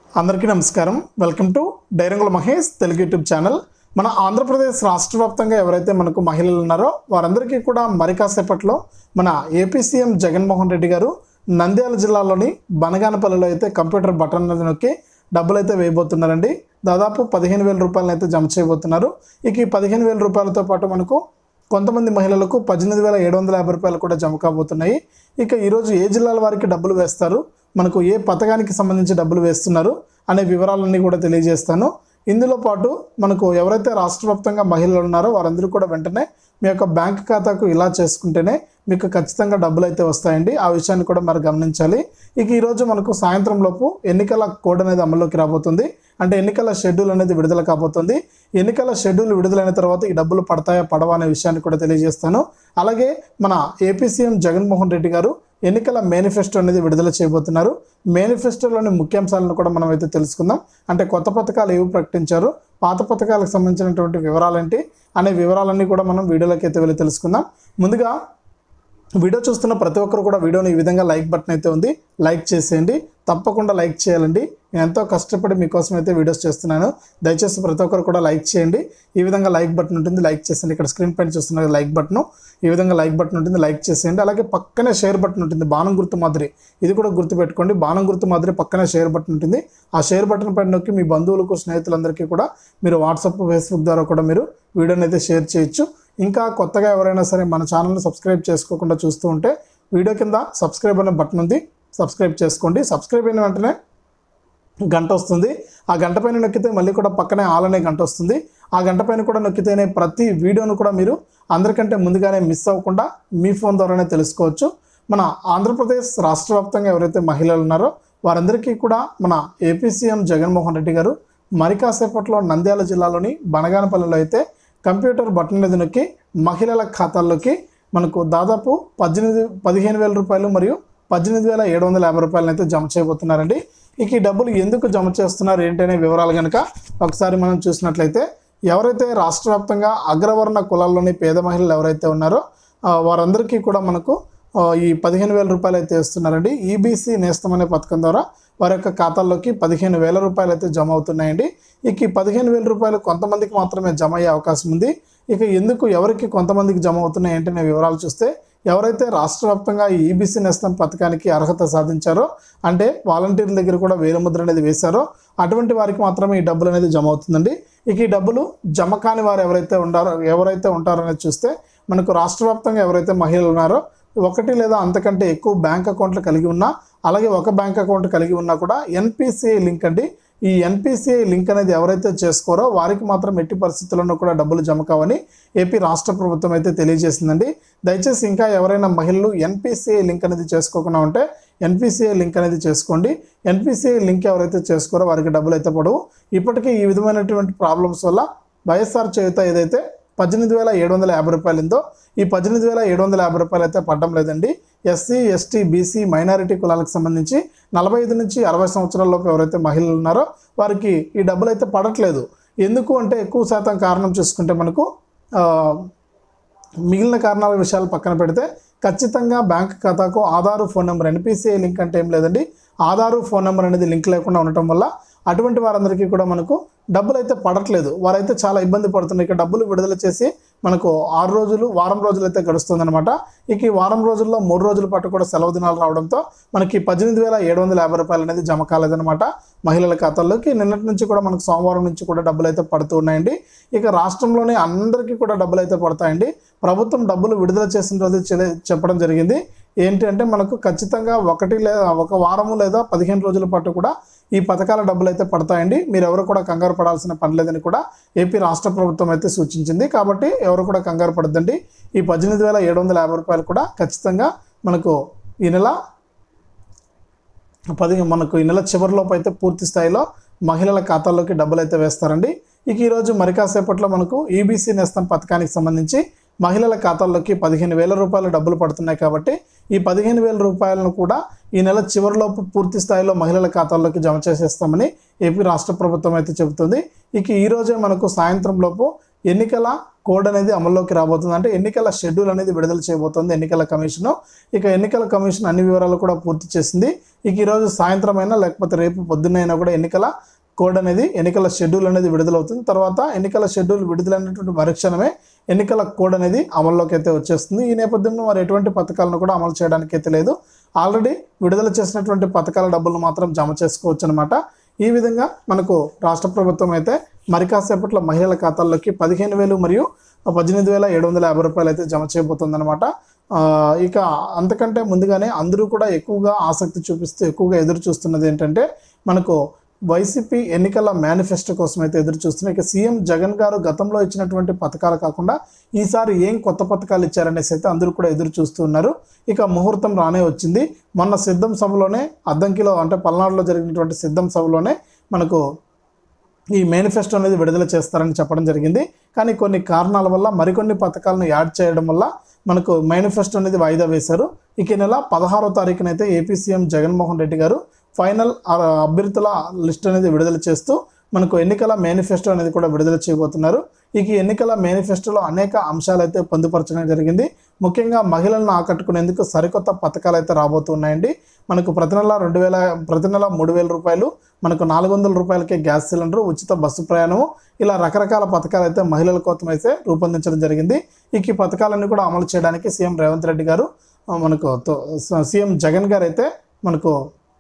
అందరికీ నమస్కారం. Welcome to డైరంగుల మహేష్ తెలుగు యూట్యూబ్ ఛానల్. మన ఆంధ్రప్రదేశ్ రాష్ట్ర వ్యాప్తంగా ఎవరైతే మనకు మహిళలు ఉన్నారో వారందరికీ కూడా మరి కాసేపట్లో మన ఏపీ సీఎం జగన్మోహన్ రెడ్డి గారు నంద్యాల జిల్లాలోని బనగానపల్లిలో అయితే కంప్యూటర్ బటన్ మీద నొక్కి డబ్బులు అయితే వేయబోతున్నారండి. దాదాపు 15,000 రూపాయలను అయితే జమ చేయబోతున్నారు. ఇక ఈ 15,000 రూపాయలతో పాటు మనకు కొంతమంది మహిళలకు 18,750 రూపాయలు కూడా జమ కాబోతున్నాయి. ఇక ఈరోజు ఏ జిల్లాల వారికి డబ్బులు వేస్తారు, మనకు ఏ పథకానికి సంబంధించి డబ్బులు వేస్తున్నారు అనే వివరాలన్నీ కూడా తెలియజేస్తాను. ఇందులో పాటు మనకు ఎవరైతే రాష్ట్ర వ్యాప్తంగా మహిళలు ఉన్నారో వారందరూ కూడా వెంటనే మీ యొక్క బ్యాంక్ ఖాతాకు ఇలా చేసుకుంటేనే మీకు ఖచ్చితంగా డబ్బులు అయితే వస్తాయండి. ఆ విషయాన్ని కూడా మరి గమనించాలి. ఇక ఈరోజు మనకు సాయంత్రం లోపు ఎన్నికల కోడ్ అనేది అమల్లోకి రాబోతుంది. అంటే ఎన్నికల షెడ్యూల్ అనేది విడుదల కాబోతుంది. ఎన్నికల షెడ్యూల్ విడుదలైన తర్వాత ఈ డబ్బులు పడతాయా పడవా అనే విషయాన్ని కూడా తెలియజేస్తాను. అలాగే మన ఏపీ సీఎం జగన్మోహన్ రెడ్డి గారు ఎన్నికల మేనిఫెస్టో అనేది విడుదల చేయబోతున్నారు. మేనిఫెస్టోలోని ముఖ్యాంశాలను కూడా మనం అయితే తెలుసుకుందాం. అంటే కొత్త పథకాలు ఏవి ప్రకటించారు, పాత పథకాలకు సంబంధించినటువంటి వివరాలేంటి అనే వివరాలన్నీ కూడా మనం వీడియోలోకి అయితే వెళ్ళి తెలుసుకుందాం. ముందుగా వీడియో చూస్తున్న ప్రతి ఒక్కరు కూడా వీడియోని ఈ విధంగా లైక్ బటన్ అయితే ఉంది, లైక్ చేసేయండి. తప్పకుండా లైక్ చేయాలండి. నేను ఎంతో కష్టపడి మీకోసం అయితే వీడియోస్ చేస్తున్నాను. దయచేసి ప్రతి ఒక్కరు కూడా లైక్ చేయండి. ఈ విధంగా లైక్ బటన్ ఉంటుంది, లైక్ చేసేయండి. ఇక్కడ స్క్రీన్ పైన చూస్తున్నారు లైక్ బటన్, ఈ విధంగా లైక్ బటన్ ఉంటుంది, లైక్ చేసేయండి. అలాగే పక్కనే షేర్ బటన్ ఉంటుంది, బాణం గుర్తు మాదిరి. ఇది కూడా గుర్తుపెట్టుకోండి, బాణం గుర్తు మాదిరి పక్కనే షేర్ బటన్ ఉంటుంది. ఆ షేర్ బటన్ పైన నొక్కి మీ బంధువులకు స్నేహితులందరికీ కూడా మీరు వాట్సాప్ ఫేస్బుక్ ద్వారా కూడా మీరు వీడియోని అయితే షేర్ చేయొచ్చు. ఇంకా కొత్తగా ఎవరైనా సరే మన ఛానల్ని సబ్స్క్రైబ్ చేసుకోకుండా చూస్తూ ఉంటే వీడియో కింద సబ్స్క్రైబ్ అనే బటన్ ఉంది, సబ్స్క్రైబ్ చేసుకోండి. సబ్స్క్రైబ్ అయిన వెంటనే గంట వస్తుంది. ఆ గంట పైన నొక్కితే మళ్ళీ కూడా పక్కనే ఆల్ అనే గంట వస్తుంది. ఆ గంట పైన కూడా నొక్కితేనే ప్రతి వీడియోను కూడా మీరు అందరికంటే ముందుగానే మిస్ అవ్వకుండా మీ ఫోన్ ద్వారానే తెలుసుకోవచ్చు. మన ఆంధ్రప్రదేశ్ రాష్ట్ర వ్యాప్తంగా ఎవరైతే మహిళలు ఉన్నారో వారందరికీ కూడా మన ఏపీ సీఎం జగన్మోహన్ రెడ్డి గారు మరి కాసేపట్లో నంద్యాల జిల్లాలోని బనగానపల్లిలో అయితే కంప్యూటర్ బటన్ మీద నొక్కి మహిళల ఖాతాల్లోకి మనకు దాదాపు 15,000 రూపాయలు మరియు 18,750 రూపాయలను అయితే జమ చేయబోతున్నారండి. ఇక ఈ డబ్బులు ఎందుకు జమ చేస్తున్నారు ఏంటనే వివరాలు కనుక ఒకసారి మనం చూసినట్లయితే ఎవరైతే రాష్ట్ర వ్యాప్తంగా అగ్రవర్ణ కులాల్లోని పేద మహిళలు ఎవరైతే ఉన్నారో వారందరికీ కూడా మనకు ఈ 15,000 రూపాయలు అయితే ఇస్తున్నారండి. ఈబీసీ నేస్తం అనే పథకం ద్వారా వారి యొక్క ఖాతాల్లోకి 15,000 రూపాయలు అయితే జమ అవుతున్నాయండి. ఇక ఈ 15,000 రూపాయలు కొంతమందికి మాత్రమే జమ అయ్యే అవకాశం ఉంది. ఇక ఎందుకు ఎవరికి కొంతమందికి జమ అవుతున్నాయి ఏంటనే వివరాలు చూస్తే ఎవరైతే రాష్ట్ర వ్యాప్తంగా ఈ ఈబీసీ నేస్తం పథకానికి అర్హత సాధించారో, అంటే వాలంటీర్ల దగ్గర కూడా వేలిముద్ర అనేది వేశారో అటువంటి వారికి మాత్రమే ఈ డబ్బులు అనేది జమ అవుతుందండి. ఇక ఈ డబ్బులు జమ కాని వారు ఎవరైతే ఉంటారో అనేది చూస్తే మనకు రాష్ట్ర వ్యాప్తంగా ఎవరైతే మహిళలు ఉన్నారో ఒకటి లేదా అంతకంటే ఎక్కువ బ్యాంక్ అకౌంట్లు కలిగి ఉన్నా, అలాగే ఒక బ్యాంక్ అకౌంట్ కలిగి ఉన్నా కూడా ఎన్పిసిఐ లింక్ అండి, ఈ ఎన్పిసిఐ లింక్ అనేది ఎవరైతే చేసుకోరో వారికి మాత్రం ఎట్టి పరిస్థితుల్లోనూ కూడా డబ్బులు జమ కావని ఏపీ రాష్ట్ర ప్రభుత్వం అయితే తెలియజేసిందండి. దయచేసి ఇంకా ఎవరైనా మహిళలు ఎన్పిసిఐ లింక్ అనేది చేసుకోకుండా ఉంటే ఎన్పిసిఐ లింక్ అనేది చేసుకోండి. ఎన్పిసిఐ లింక్ ఎవరైతే చేసుకోరో వారికి డబ్బులు అయితే పడవు. ఇప్పటికీ ఈ విధమైనటువంటి ప్రాబ్లమ్స్ వల్ల వైఎస్ఆర్ చేయూత ఏదైతే 18,750 రూపాయలు ఉందో ఈ 18,750 రూపాయలు అయితే పడడం లేదండి. ఎస్సీ, ఎస్టీ, బీసీ, మైనారిటీ కులాలకు సంబంధించి 45 నుంచి 60 సంవత్సరాలలోపు ఎవరైతే మహిళలు ఉన్నారో వారికి ఈ డబ్బులు అయితే పడట్లేదు. ఎందుకు అంటే ఎక్కువ శాతం కారణం చూసుకుంటే మనకు మిగిలిన కారణాల విషయాలు పక్కన పెడితే ఖచ్చితంగా బ్యాంక్ ఖాతాకు Aadhaar phone number, NPCI link అంటే ఏం లేదండి, ఆధారు ఫోన్ నెంబర్ అనేది లింక్ లేకుండా ఉండటం వల్ల అటువంటి వారందరికీ కూడా మనకు డబ్బులు అయితే పడట్లేదు. వారైతే చాలా ఇబ్బంది పడుతున్నారు. ఇక డబ్బులు విడుదల చేసి మనకు 6 రోజులు, వారం రోజులు అయితే గడుస్తుందన్నమాట. ఇక ఈ వారం రోజుల్లో 3 రోజుల పాటు కూడా సెలవు దినాలు రావడంతో మనకి 18,750 రూపాయలు అనేది జమ కాలేదన్నమాట మహిళల ఖాతాల్లోకి. నిన్నటి నుంచి కూడా మనకు సోమవారం నుంచి కూడా డబ్బులు అయితే పడుతూ ఉన్నాయండి. ఇక రాష్ట్రంలోనే అందరికీ కూడా డబ్బులు అయితే పడతాయండి. ప్రభుత్వం డబ్బులు విడుదల చేసిన రోజు చెప్పడం జరిగింది. ఏంటి అంటే మనకు ఖచ్చితంగా ఒక వారము లేదా 15 రోజుల పాటు కూడా ఈ పథకాల డబ్బులు అయితే పడతాయండి. మీరు ఎవరు కూడా కంగారు పడాల్సిన పని లేదని కూడా ఏపీ రాష్ట్ర ప్రభుత్వం అయితే సూచించింది. కాబట్టి ఎవరు కూడా కంగారు పడద్దండి. ఈ 18,750 రూపాయలు కూడా ఖచ్చితంగా మనకు ఈ నెల చివరిలోపు అయితే పూర్తి స్థాయిలో మహిళల ఖాతాల్లోకి డబ్బులు అయితే వేస్తారండి. ఇక ఈరోజు మరి కాసేపట్లో మనకు ఈబీసీ నేస్తం పథకానికి సంబంధించి మహిళల ఖాతాల్లోకి 15,000 రూపాయలు డబ్బులు పడుతున్నాయి. కాబట్టి ఈ 15,000 రూపాయలను కూడా ఈ నెల చివరిలోపు పూర్తి స్థాయిలో మహిళల ఖాతాల్లోకి జమ చేసేస్తామని ఏపీ రాష్ట్ర ప్రభుత్వం అయితే చెబుతుంది. ఇక ఈరోజే మనకు సాయంత్రం లోపు ఎన్నికల కోడ్ అనేది అమల్లోకి రాబోతుంది. అంటే ఎన్నికల షెడ్యూల్ అనేది విడుదల చేయబోతుంది ఎన్నికల కమిషను. ఇక ఎన్నికల కమిషన్ అన్ని వివరాలు కూడా పూర్తి చేసింది. ఇక ఈరోజు సాయంత్రం అయినా లేకపోతే రేపు పొద్దున్నైనా కూడా ఎన్నికల కోడ్ అనేది ఎన్నికల షెడ్యూల్ అనేది విడుదలవుతుంది. తర్వాత ఎన్నికల షెడ్యూల్ విడుదలైనటువంటి మరుక్షణమే ఎన్నికల కోడ్ అనేది అమల్లోకి అయితే వచ్చేస్తుంది. ఈ నేపథ్యంలో మరి ఎటువంటి పథకాలను కూడా అమలు చేయడానికి అయితే లేదు. ఆల్రెడీ విడుదల చేసినటువంటి పథకాల డబ్బులను మాత్రం జమ చేసుకోవచ్చు అనమాట. ఈ విధంగా మనకు రాష్ట్ర ప్రభుత్వం అయితే మరి కాసేపట్లో మహిళల ఖాతాల్లోకి 15,000 మరియు 18,750 రూపాయలు అయితే జమ చేయబోతుందన్నమాట. ఇక అంతకంటే ముందుగానే అందరూ కూడా ఎక్కువగా ఆసక్తి చూపిస్తూ ఎక్కువగా ఎదురు చూస్తున్నది ఏంటంటే మనకు వైసీపీ ఎన్నికల మేనిఫెస్టో కోసం అయితే ఎదురు చూస్తున్నాయి. ఇక సీఎం జగన్ గారు గతంలో ఇచ్చినటువంటి పథకాలు కాకుండా ఈసారి ఏం కొత్త పథకాలు ఇచ్చారనేసి అయితే అందరూ కూడా ఎదురు చూస్తూ ఉన్నారు. ఇక ముహూర్తం రానే వచ్చింది. మొన్న సిద్ధం సభలోనే అద్దంకిలో అంటే పల్నాడులో జరిగినటువంటి సిద్ధం సభలోనే మనకు ఈ మేనిఫెస్టో అనేది విడుదల చేస్తారని చెప్పడం జరిగింది. కానీ కొన్ని కారణాల వల్ల మరికొన్ని పథకాలను యాడ్ చేయడం వల్ల మనకు మేనిఫెస్టో అనేది వాయిదా వేశారు. ఇక నెల 16వ తారీఖునైతే AP CM Jaganmohan Reddy garu final అభ్యర్థుల లిస్ట్ అనేది విడుదల చేస్తూ మనకు ఎన్నికల మేనిఫెస్టో అనేది కూడా విడుదల చేయబోతున్నారు. ఇక ఎన్నికల మేనిఫెస్టోలో అనేక అంశాలు అయితే పొందుపరచడం జరిగింది. ముఖ్యంగా మహిళలను ఆకట్టుకునేందుకు సరికొత్త పథకాలు అయితే రాబోతున్నాయండి. మనకు ప్రతి నెల 3,000 రూపాయలు, మనకు 400 రూపాయలకే గ్యాస్ సిలిండర్, ఉచిత బస్సు ప్రయాణము, ఇలా రకరకాల పథకాలు అయితే మహిళల కోసం అయితే రూపొందించడం జరిగింది. ఇక ఈ పథకాలన్నీ కూడా అమలు చేయడానికి సీఎం రేవంత్ రెడ్డి గారు మనకు సీఎం జగన్ గారు అయితే మనకు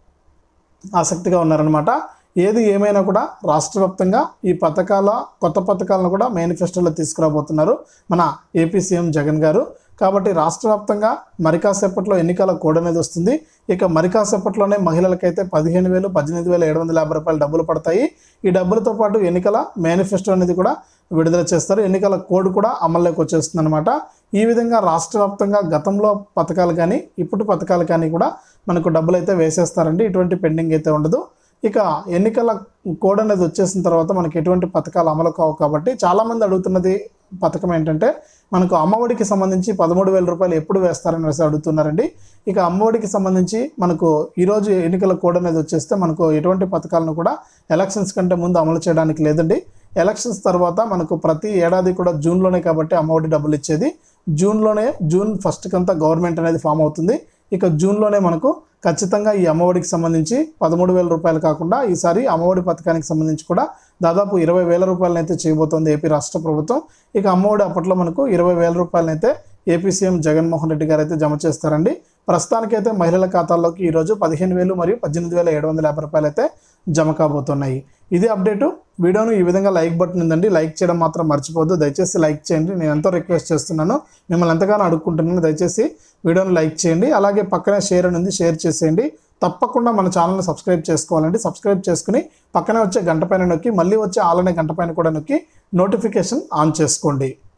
ఆసక్తిగా ఉన్నారనమాట. ఏది ఏమైనా కూడా రాష్ట్ర వ్యాప్తంగా ఈ కొత్త పథకాలను కూడా మేనిఫెస్టోలో తీసుకురాబోతున్నారు మన ఏపీ సీఎం జగన్ గారు. కాబట్టి రాష్ట్ర వ్యాప్తంగా మరి కాసేపట్లో ఎన్నికల కోడ్ అనేది వస్తుంది. ఇక మరి కాసేపట్లోనే మహిళలకైతే 15,000, 18,750 రూపాయలు డబ్బులు పడతాయి. ఈ డబ్బులతో పాటు ఎన్నికల మేనిఫెస్టో అనేది కూడా విడుదల చేస్తారు. ఎన్నికల కోడ్ కూడా అమల్లోకి వచ్చేస్తుంది అనమాట. ఈ విధంగా రాష్ట్ర వ్యాప్తంగా గతంలో పథకాలు కానీ ఇప్పుడు పథకాలు కానీ కూడా మనకు డబ్బులు అయితే వేసేస్తారండి. ఇటువంటి పెండింగ్ అయితే ఉండదు. ఇక ఎన్నికల కోడ్ అనేది వచ్చేసిన తర్వాత మనకి ఎటువంటి పథకాలు అమలు కావు. కాబట్టి చాలామంది అడుగుతున్నది పథకం ఏంటంటే మనకు అమ్మఒడికి సంబంధించి 13,000 రూపాయలు ఎప్పుడు వేస్తారని అడుగుతున్నారండి. ఇక అమ్మఒడికి సంబంధించి మనకు ఈరోజు ఎన్నికల కోడ్ అనేది వచ్చేస్తే మనకు ఎటువంటి పథకాలను కూడా ఎలక్షన్స్ కంటే ముందు అమలు చేయడానికి లేదండి. ఎలక్షన్స్ తర్వాత మనకు ప్రతి ఏడాది కూడా జూన్లోనే కాబట్టి అమ్మఒడి డబ్బులు ఇచ్చేది. జూన్ 1 కంతా గవర్నమెంట్ అనేది ఫామ్ అవుతుంది. ఇక జూన్లోనే మనకు ఖచ్చితంగా ఈ అమ్మఒడికి సంబంధించి 13,000 రూపాయలు కాకుండా ఈసారి అమ్మఒడి పథకానికి సంబంధించి కూడా దాదాపు 20,000 రూపాయలను అయితే చేయబోతోంది ఏపీ రాష్ట్ర ప్రభుత్వం. ఇక అమ్మఒడి అప్పట్లో మనకు 20,000 రూపాయలను అయితే ఏపీ సీఎం జగన్మోహన్ రెడ్డి గారు అయితే జమ చేస్తారండి. ప్రస్తుతానికైతే మహిళల ఖాతాల్లోకి ఈరోజు 15,000 మరియు 18,750 రూపాయలు అయితే జమ కాబోతున్నాయి. ఇది అప్డేటు. వీడియోను ఈ విధంగా లైక్ బటన్ ఉందండి, లైక్ చేయడం మాత్రం మర్చిపోద్దు. దయచేసి లైక్ చేయండి. నేను ఎంతో రిక్వెస్ట్ చేస్తున్నాను, మిమ్మల్ని ఎంతగానో అడుక్కుంటున్నాను. దయచేసి వీడియోను లైక్ చేయండి. అలాగే పక్కనే షేర్ అని ఉంది, షేర్ చేసేయండి. తప్పకుండా మన ఛానల్ని సబ్స్క్రైబ్ చేసుకోవాలండి. సబ్స్క్రైబ్ చేసుకుని పక్కనే వచ్చే గంట పైన నొక్కి మళ్ళీ వచ్చే ఆల్ అనే గంట పైన కూడా నొక్కి నోటిఫికేషన్ ఆన్ చేసుకోండి.